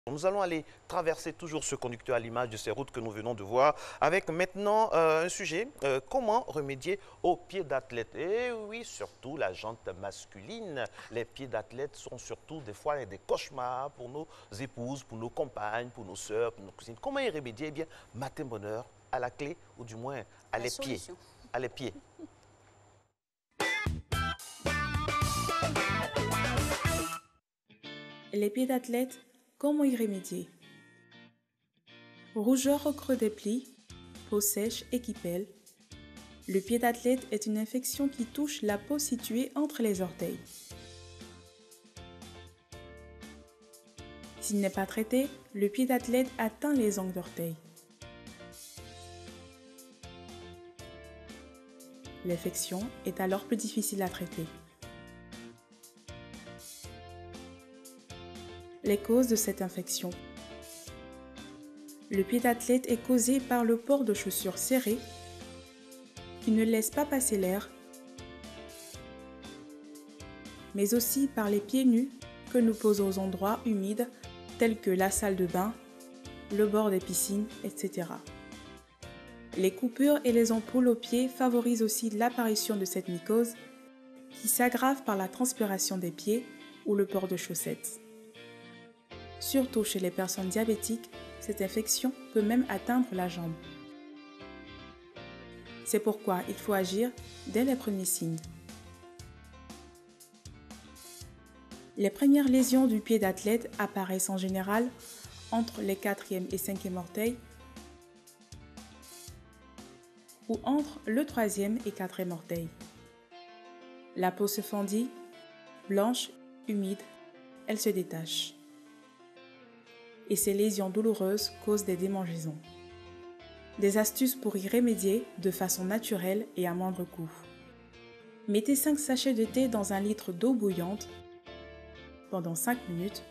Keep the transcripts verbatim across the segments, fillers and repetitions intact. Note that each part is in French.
Nous allons aller traverser toujours ce conducteur à l'image de ces routes que nous venons de voir avec maintenant euh, un sujet, euh, comment remédier aux pieds d'athlète. Et oui, surtout la jante masculine. Les pieds d'athlète sont surtout des fois des cauchemars pour nos épouses, pour nos compagnes, pour nos sœurs, pour nos cousines. Comment y remédier? Eh bien, matin bonheur à la clé ou du moins à La les pieds. solution. À les pieds. Les pieds d'athlète, comment y remédier? Rougeur au creux des plis, peau sèche et qui pèle. Le pied d'athlète est une infection qui touche la peau située entre les orteils. S'il n'est pas traité, le pied d'athlète atteint les ongles d'orteil. L'infection est alors plus difficile à traiter. Les causes de cette infection. Le pied d'athlète est causé par le port de chaussures serrées qui ne laissent pas passer l'air, mais aussi par les pieds nus que nous posons aux endroits humides tels que la salle de bain, le bord des piscines, et cetera. Les coupures et les ampoules aux pieds favorisent aussi l'apparition de cette mycose qui s'aggrave par la transpiration des pieds ou le port de chaussettes. Surtout chez les personnes diabétiques, cette infection peut même atteindre la jambe. C'est pourquoi il faut agir dès les premiers signes. Les premières lésions du pied d'athlète apparaissent en général entre les quatrième et cinquième orteils ou entre le troisième et quatrième orteil. La peau se fendit, blanche, humide, elle se détache. Et ces lésions douloureuses causent des démangeaisons. Des astuces pour y remédier de façon naturelle et à moindre coût. Mettez cinq sachets de thé dans un litre d'eau bouillante pendant cinq minutes.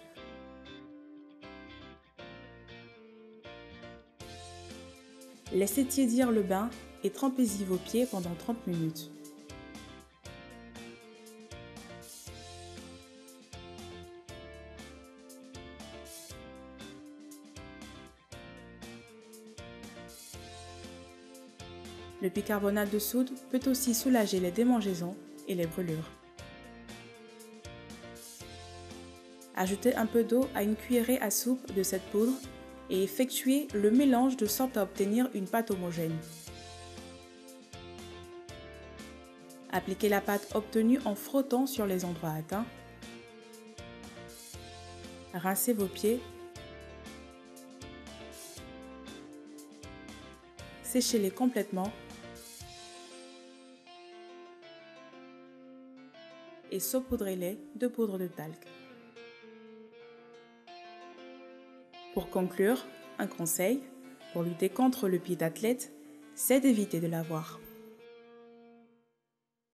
Laissez tiédir le bain et trempez-y vos pieds pendant trente minutes. Le bicarbonate de soude peut aussi soulager les démangeaisons et les brûlures. Ajoutez un peu d'eau à une cuillerée à soupe de cette poudre et effectuez le mélange de sorte à obtenir une pâte homogène. Appliquez la pâte obtenue en frottant sur les endroits atteints. Rincez vos pieds. Séchez-les complètement et saupoudrez-les de poudre de talc. Pour conclure, un conseil pour lutter contre le pied d'athlète, c'est d'éviter de l'avoir.